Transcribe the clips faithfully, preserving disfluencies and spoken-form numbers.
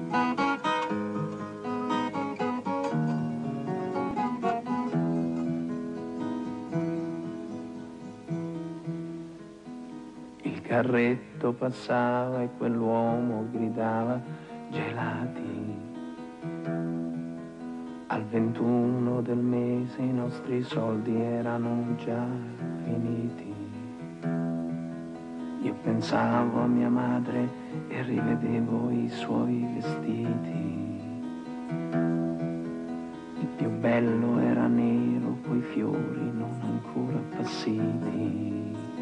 Il carretto passava e quell'uomo gridava gelati. Al ventuno del mese i nostri soldi erano già finiti. Io pensavo a mia madre e rivedevo i suoi vestiti. Il più bello era nero, coi fiori non ancora appassiti.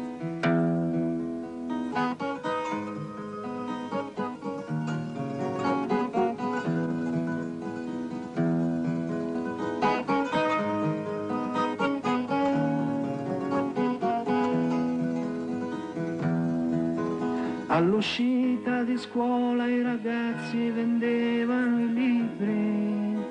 All'uscita di scuola i ragazzi vendevano i libri.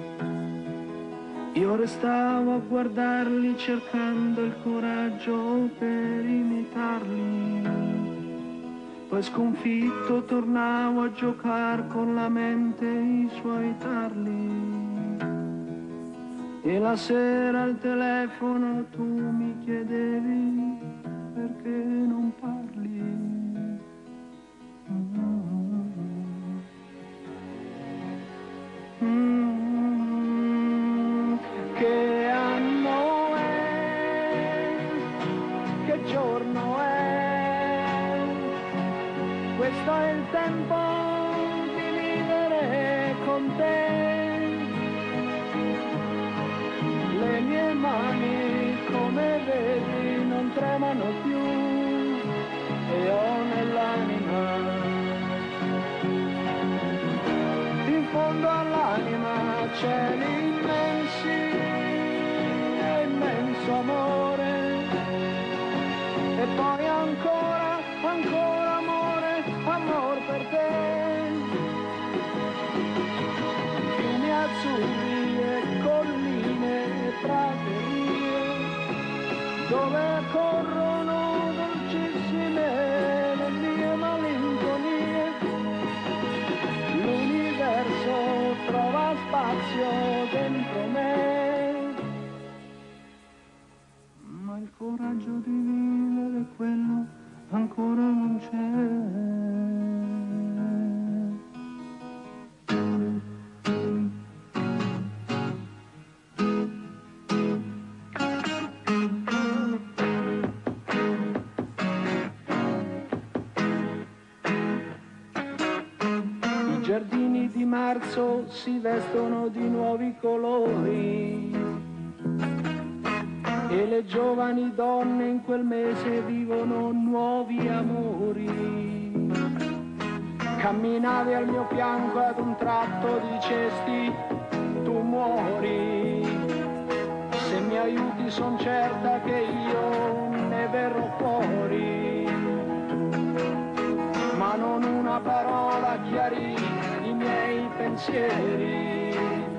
Io restavo a guardarli cercando il coraggio per imitarli. Poi sconfitto tornavo a giocare con la mente i suoi tarli. E la sera al telefono tu mi chiedevi perché non parli. Mm, che anno è? Che giorno è? Questo è il tempo di vivere con te. Le mie mani, come vedi, non tremano più e ho nell'anima, in fondo all'anima cieli immensi e immenso amore. E poi ancora, ancora amore, amor per te. Fiumi azzurri e colline e praterie, dove corrono dolcissime le mie malinconie. L'universo trova spazio dentro me, ma il coraggio di vivere quello ancora non c'è. I giardini di marzo si vestono di nuovi colori e le giovani donne in quel mese vivono nuovi amori. Camminavi al mio fianco, ad un tratto dicesti tu muori. Se mi aiuti son certa che io ne verrò fuori. Ma non una parola chiarì i miei pensieri.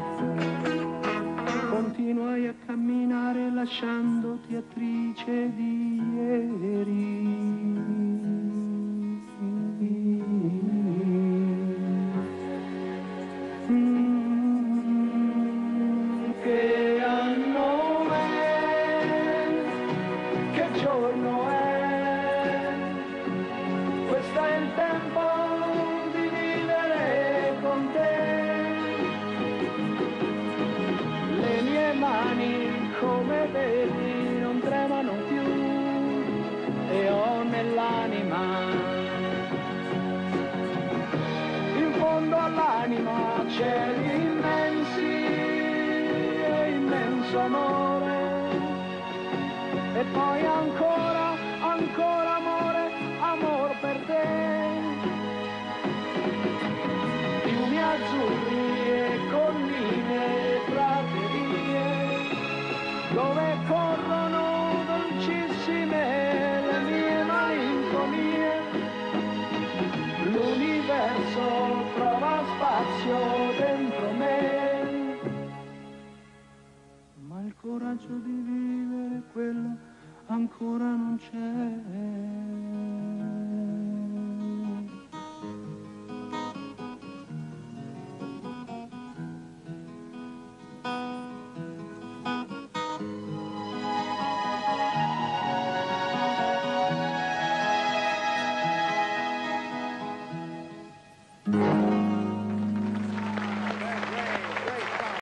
Continuai a camminare lasciandoti attrice di ieri. Mm, che anno è? Che giorno è? Questo è il tempo di vivere con te. Le mie mani, come vedi, non tremano più e ho nell'anima, in fondo all'anima, cieli immensi e immenso amore. E poi ancora, ancora amore, amor per te. Fiumi azzurri e colline e praterie, dove corrono dolcissime le mie malinconie. L'universo trova spazio dentro me, ma il coraggio di vivere quello ancora non